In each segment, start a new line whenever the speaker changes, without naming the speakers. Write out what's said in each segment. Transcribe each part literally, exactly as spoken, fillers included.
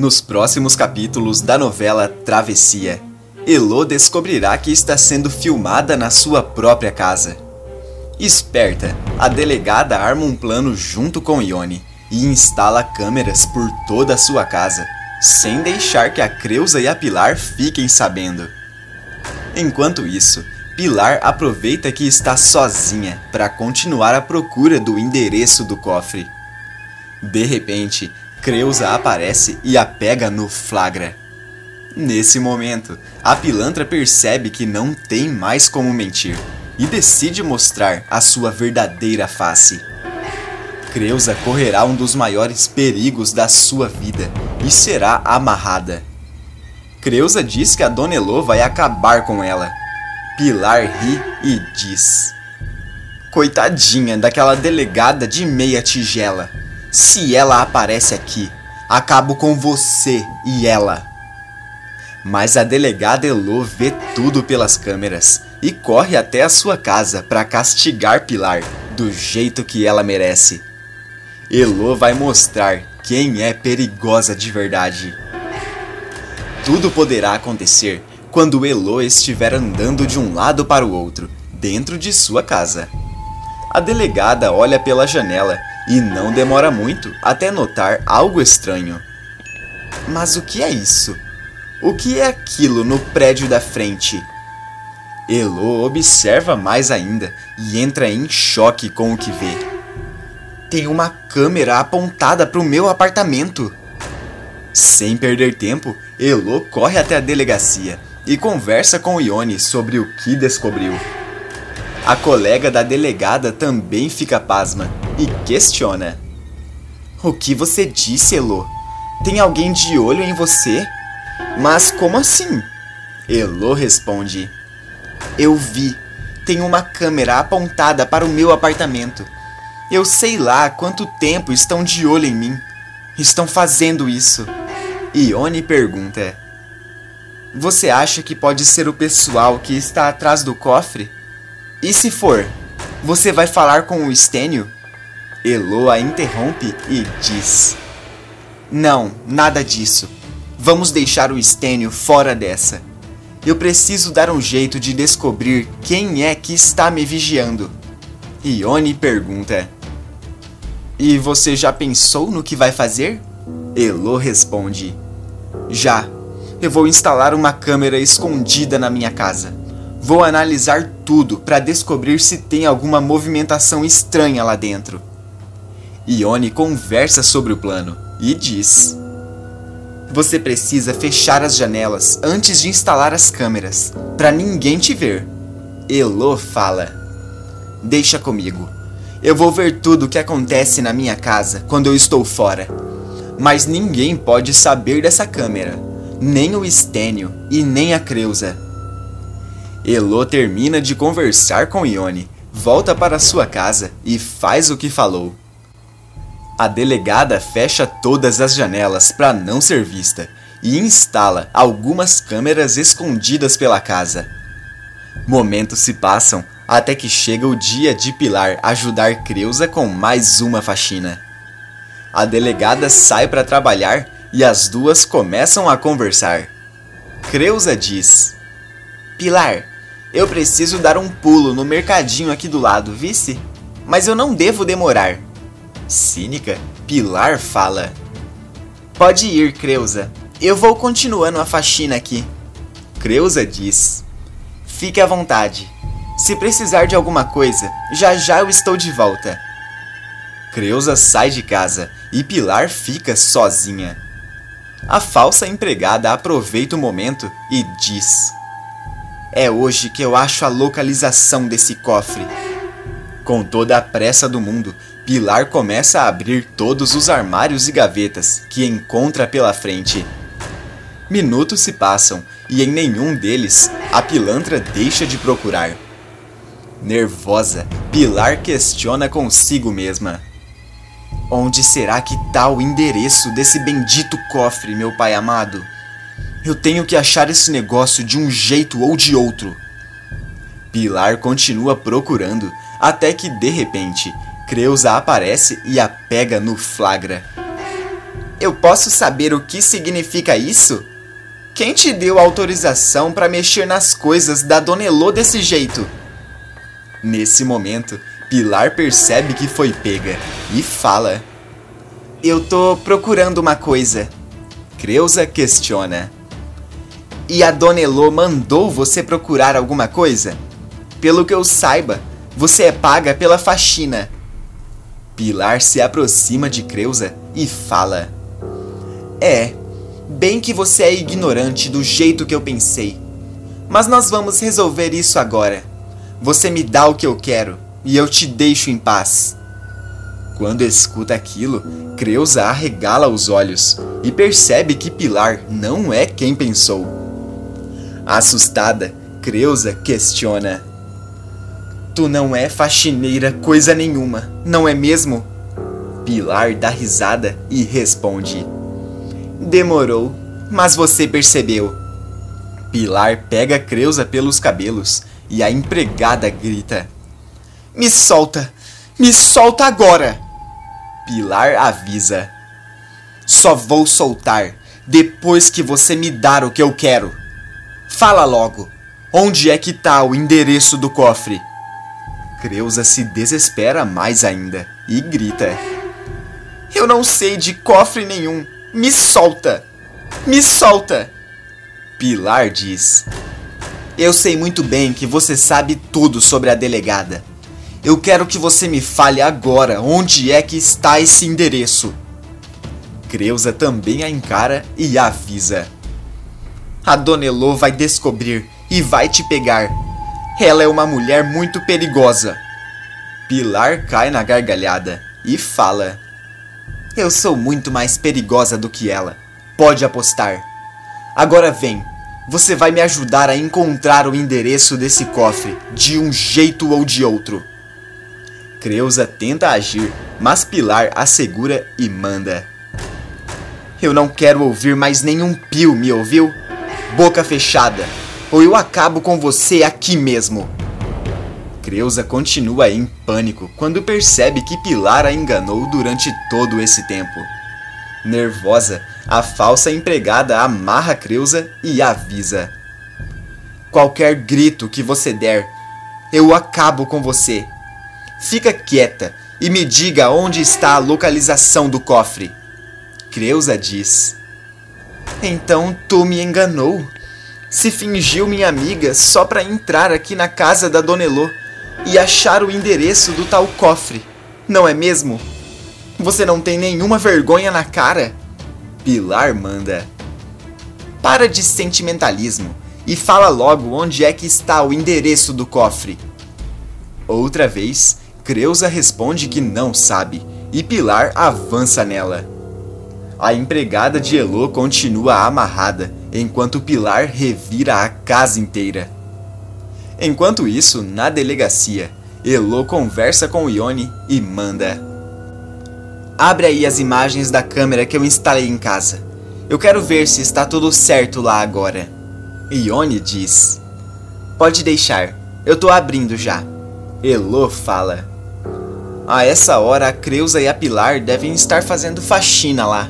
Nos próximos capítulos da novela Travessia, Elo descobrirá que está sendo filmada na sua própria casa. Esperta, a delegada arma um plano junto com Ione e instala câmeras por toda a sua casa, sem deixar que a Creusa e a Pilar fiquem sabendo. Enquanto isso, Pilar aproveita que está sozinha para continuar a procura do endereço do cofre. De repente, Creusa aparece e a pega no flagra. Nesse momento, a pilantra percebe que não tem mais como mentir e decide mostrar a sua verdadeira face. Creusa correrá um dos maiores perigos da sua vida e será amarrada. Creusa diz que a Dona Elo vai acabar com ela. Pilar ri e diz: "Coitadinha daquela delegada de meia tigela. Se ela aparece aqui, acabo com você e ela." Mas a delegada Elo vê tudo pelas câmeras e corre até a sua casa para castigar Pilar do jeito que ela merece. Elo vai mostrar quem é perigosa de verdade. Tudo poderá acontecer quando Elo estiver andando de um lado para o outro, dentro de sua casa. A delegada olha pela janela e não demora muito até notar algo estranho. Mas o que é isso? O que é aquilo no prédio da frente? Elo observa mais ainda e entra em choque com o que vê. Tem uma câmera apontada para o meu apartamento. Sem perder tempo, Elo corre até a delegacia e conversa com Ione sobre o que descobriu. A colega da delegada também fica pasma e questiona: "O que você disse, Elo? Tem alguém de olho em você?" "Mas como assim?" Elo responde: "Eu vi. Tem uma câmera apontada para o meu apartamento. Eu sei lá há quanto tempo estão de olho em mim. Estão fazendo isso." Ione pergunta: "Você acha que pode ser o pessoal que está atrás do cofre? E se for, você vai falar com o Stênio?" Elo a interrompe e diz: "Não, nada disso. Vamos deixar o Stênio fora dessa. Eu preciso dar um jeito de descobrir quem é que está me vigiando." Ione pergunta: "E você já pensou no que vai fazer?" Elo responde: "Já. Eu vou instalar uma câmera escondida na minha casa. Vou analisar tudo para descobrir se tem alguma movimentação estranha lá dentro." Ione conversa sobre o plano e diz: "Você precisa fechar as janelas antes de instalar as câmeras, para ninguém te ver." Elo fala: "Deixa comigo. Eu vou ver tudo o que acontece na minha casa quando eu estou fora. Mas ninguém pode saber dessa câmera, nem o Stênio e nem a Creusa." Elo termina de conversar com Ione, volta para sua casa e faz o que falou. A delegada fecha todas as janelas para não ser vista e instala algumas câmeras escondidas pela casa. Momentos se passam até que chega o dia de Pilar ajudar Creusa com mais uma faxina. A delegada sai para trabalhar e as duas começam a conversar. Creusa diz: "Pilar, eu preciso dar um pulo no mercadinho aqui do lado, vice? Mas eu não devo demorar." Cínica, Pilar fala: "Pode ir, Creusa. Eu vou continuando a faxina aqui." Creusa diz: "Fique à vontade. Se precisar de alguma coisa, já já eu estou de volta." Creusa sai de casa e Pilar fica sozinha. A falsa empregada aproveita o momento e diz: "É hoje que eu acho a localização desse cofre." Com toda a pressa do mundo, Pilar começa a abrir todos os armários e gavetas que encontra pela frente. Minutos se passam e em nenhum deles a pilantra deixa de procurar. Nervosa, Pilar questiona consigo mesma: "Onde será que está o endereço desse bendito cofre, meu pai amado? Eu tenho que achar esse negócio de um jeito ou de outro." Pilar continua procurando até que, de repente, Creusa aparece e a pega no flagra. Eu posso saber o que significa isso? Quem te deu autorização para mexer nas coisas da Dona Elô desse jeito? Nesse momento, Pilar percebe que foi pega e fala: Eu tô procurando uma coisa. Creusa questiona: E a Dona Elô mandou você procurar alguma coisa? Pelo que eu saiba, você é paga pela faxina. Pilar se aproxima de Creusa e fala: É, bem que você é ignorante do jeito que eu pensei. Mas nós vamos resolver isso agora. Você me dá o que eu quero e eu te deixo em paz. Quando escuta aquilo, Creusa arregala os olhos e percebe que Pilar não é quem pensou. Assustada, Creusa questiona: Tu não é faxineira coisa nenhuma, não é mesmo? Pilar dá risada e responde: Demorou, mas você percebeu. Pilar pega Creusa pelos cabelos e a empregada grita: Me solta! Me solta agora! Pilar avisa: Só vou soltar depois que você me dar o que eu quero. Fala logo, onde é que tá o endereço do cofre? Creusa se desespera mais ainda e grita: Eu não sei de cofre nenhum. Me solta! Me solta! Pilar diz: Eu sei muito bem que você sabe tudo sobre a delegada. Eu quero que você me fale agora onde é que está esse endereço. Creusa também a encara e avisa: A Dona Elô vai descobrir e vai te pegar. Ela é uma mulher muito perigosa. Pilar cai na gargalhada e fala: Eu sou muito mais perigosa do que ela. Pode apostar. Agora vem. Você vai me ajudar a encontrar o endereço desse cofre, de um jeito ou de outro. Creusa tenta agir, mas Pilar a segura e manda: Eu não quero ouvir mais nenhum pio, me ouviu? Boca fechada, ou eu acabo com você aqui mesmo. Creusa continua em pânico quando percebe que Pilar a enganou durante todo esse tempo. Nervosa, a falsa empregada amarra Creusa e avisa: Qualquer grito que você der, eu acabo com você. Fica quieta e me diga onde está a localização do cofre. Creusa diz: Então tu me enganou. Se fingiu minha amiga só para entrar aqui na casa da Dona Elô e achar o endereço do tal cofre, não é mesmo? Você não tem nenhuma vergonha na cara? Pilar manda: Para de sentimentalismo e fala logo onde é que está o endereço do cofre. Outra vez, Creusa responde que não sabe e Pilar avança nela. A empregada de Elô continua amarrada, enquanto Pilar revira a casa inteira. Enquanto isso, na delegacia, Elô conversa com Ione e manda: Abre aí as imagens da câmera que eu instalei em casa. Eu quero ver se está tudo certo lá agora. Ione diz: Pode deixar, eu tô abrindo já. Elô fala: A essa hora a Creusa e a Pilar devem estar fazendo faxina lá.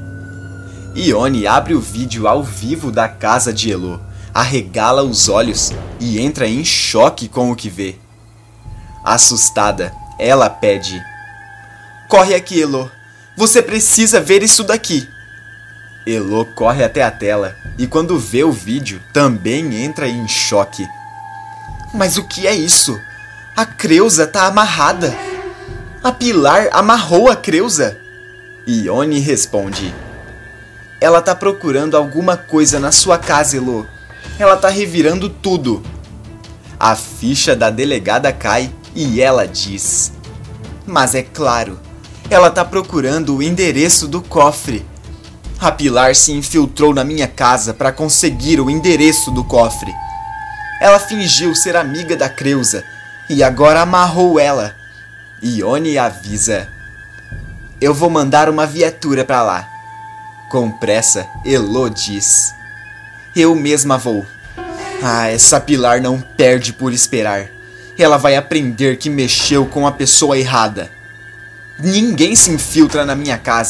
Ione abre o vídeo ao vivo da casa de Elô, arregala os olhos e entra em choque com o que vê. Assustada, ela pede: Corre aqui, Elô. Você precisa ver isso daqui. Elô corre até a tela e quando vê o vídeo também entra em choque. Mas o que é isso? A Creusa tá amarrada. A Pilar amarrou a Creusa. Ione responde: Ela tá procurando alguma coisa na sua casa, Elô. Ela tá revirando tudo. A ficha da delegada cai e ela diz: Mas é claro, ela tá procurando o endereço do cofre. A Pilar se infiltrou na minha casa para conseguir o endereço do cofre. Ela fingiu ser amiga da Creusa e agora amarrou ela. Ione avisa: Eu vou mandar uma viatura para lá. Com pressa, Elô diz: Eu mesma vou. Ah, essa Pilar não perde por esperar. Ela vai aprender que mexeu com a pessoa errada. Ninguém se infiltra na minha casa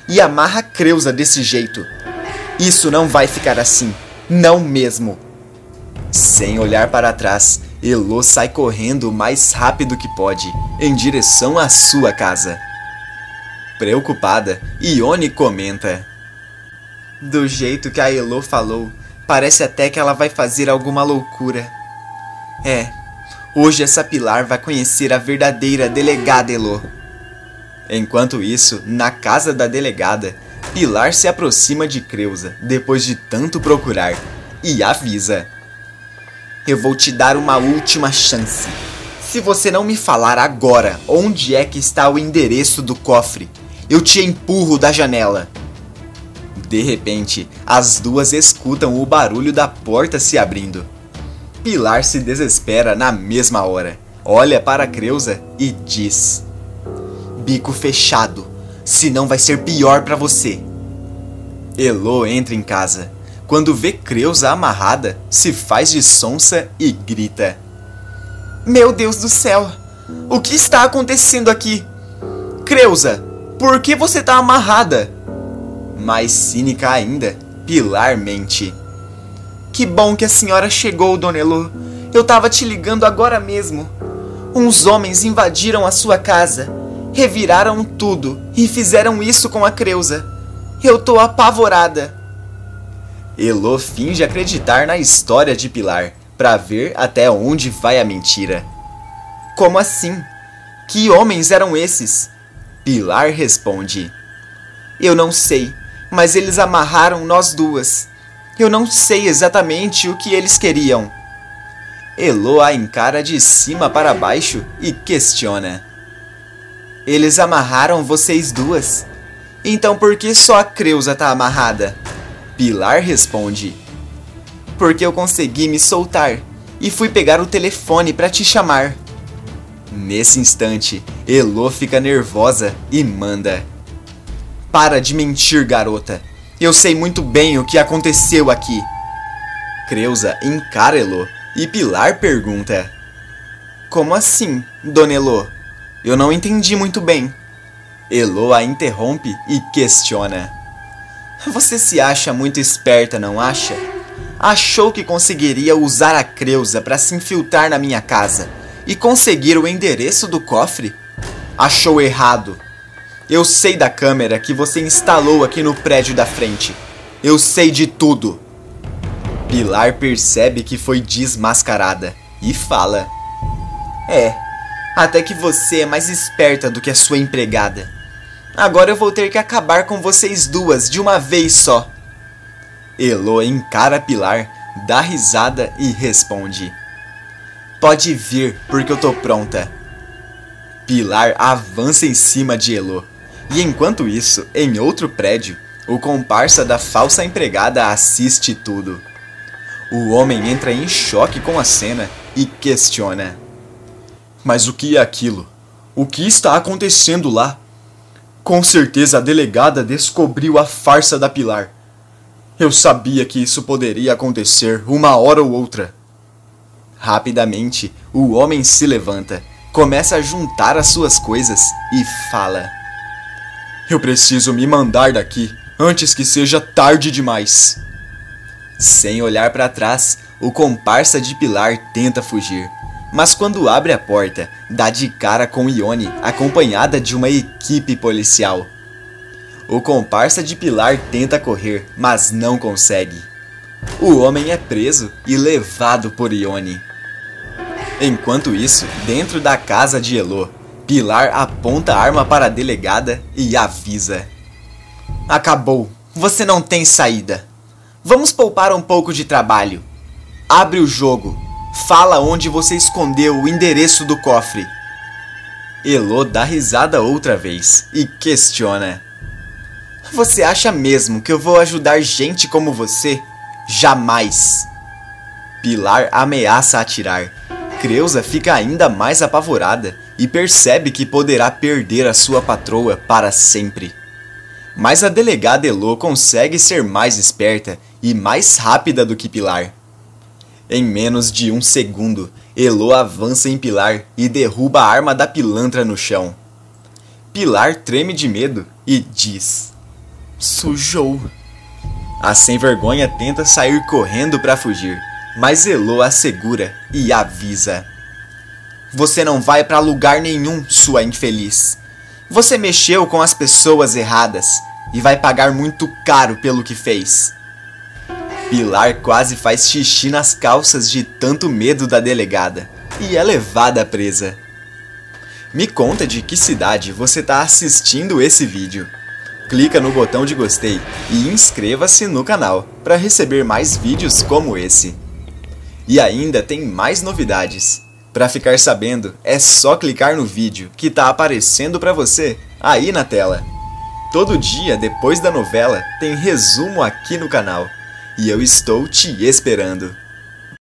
e amarra Creusa desse jeito. Isso não vai ficar assim, não mesmo. Sem olhar para trás, Elo sai correndo o mais rápido que pode, em direção à sua casa. Preocupada, Ione comenta: do jeito que a Elo falou, parece até que ela vai fazer alguma loucura. É, hoje essa Pilar vai conhecer a verdadeira delegada Elo. Enquanto isso, na casa da delegada, Pilar se aproxima de Creusa, depois de tanto procurar, e avisa: eu vou te dar uma última chance. Se você não me falar agora onde é que está o endereço do cofre, eu te empurro da janela. De repente, as duas escutam o barulho da porta se abrindo. Pilar se desespera na mesma hora, olha para Creusa e diz: bico fechado, senão vai ser pior para você. Elo entra em casa. Quando vê Creusa amarrada, se faz de sonsa e grita: meu Deus do céu! O que está acontecendo aqui? Creusa, por que você está amarrada? Mais cínica ainda, Pilar mente: que bom que a senhora chegou, Dona Elo. Eu estava te ligando agora mesmo. Uns homens invadiram a sua casa, reviraram tudo e fizeram isso com a Creusa. Eu tô apavorada. Elo finge acreditar na história de Pilar, para ver até onde vai a mentira. Como assim? Que homens eram esses? Pilar responde: eu não sei, mas eles amarraram nós duas. Eu não sei exatamente o que eles queriam. Elo a encara de cima para baixo e questiona: eles amarraram vocês duas? Então por que só a Creusa tá amarrada? Pilar responde: porque eu consegui me soltar e fui pegar o telefone para te chamar. Nesse instante, Elo fica nervosa e manda: para de mentir, garota. Eu sei muito bem o que aconteceu aqui. Creusa encara Elo e Pilar pergunta: como assim, Dona Elo? Eu não entendi muito bem. Elo a interrompe e questiona: você se acha muito esperta, não acha? Achou que conseguiria usar a Creusa para se infiltrar na minha casa e conseguir o endereço do cofre? Achou errado. Eu sei da câmera que você instalou aqui no prédio da frente. Eu sei de tudo. Pilar percebe que foi desmascarada e fala: é, até que você é mais esperta do que a sua empregada. Agora eu vou ter que acabar com vocês duas de uma vez só. Elo encara Pilar, dá risada e responde: pode vir, porque eu tô pronta. Pilar avança em cima de Elo. E enquanto isso, em outro prédio, o comparsa da falsa empregada assiste tudo. O homem entra em choque com a cena e questiona: mas o que é aquilo? O que está acontecendo lá? Com certeza a delegada descobriu a farsa da Pilar. Eu sabia que isso poderia acontecer uma hora ou outra. Rapidamente, o homem se levanta, começa a juntar as suas coisas e fala: eu preciso me mandar daqui antes que seja tarde demais. Sem olhar para trás, o comparsa de Pilar tenta fugir. Mas quando abre a porta, dá de cara com Ione, acompanhada de uma equipe policial. O comparsa de Pilar tenta correr, mas não consegue. O homem é preso e levado por Ione. Enquanto isso, dentro da casa de Elo, Pilar aponta a arma para a delegada e avisa: acabou, você não tem saída. Vamos poupar um pouco de trabalho. Abre o jogo. Fala onde você escondeu o endereço do cofre. Elo dá risada outra vez e questiona: você acha mesmo que eu vou ajudar gente como você? Jamais. Pilar ameaça atirar. Creusa fica ainda mais apavorada e percebe que poderá perder a sua patroa para sempre. Mas a delegada Elo consegue ser mais esperta e mais rápida do que Pilar. Em menos de um segundo, Elo avança em Pilar e derruba a arma da pilantra no chão. Pilar treme de medo e diz: Sujou. A sem-vergonha tenta sair correndo para fugir, mas Elo a segura e avisa. Você não vai para lugar nenhum, sua infeliz. Você mexeu com as pessoas erradas e vai pagar muito caro pelo que fez. Pilar quase faz xixi nas calças de tanto medo da delegada e é levada presa. Me conta de que cidade você está assistindo esse vídeo. Clica no botão de gostei e inscreva-se no canal para receber mais vídeos como esse. E ainda tem mais novidades. Para ficar sabendo, é só clicar no vídeo que está aparecendo para você aí na tela. Todo dia depois da novela tem resumo aqui no canal. E eu estou te esperando.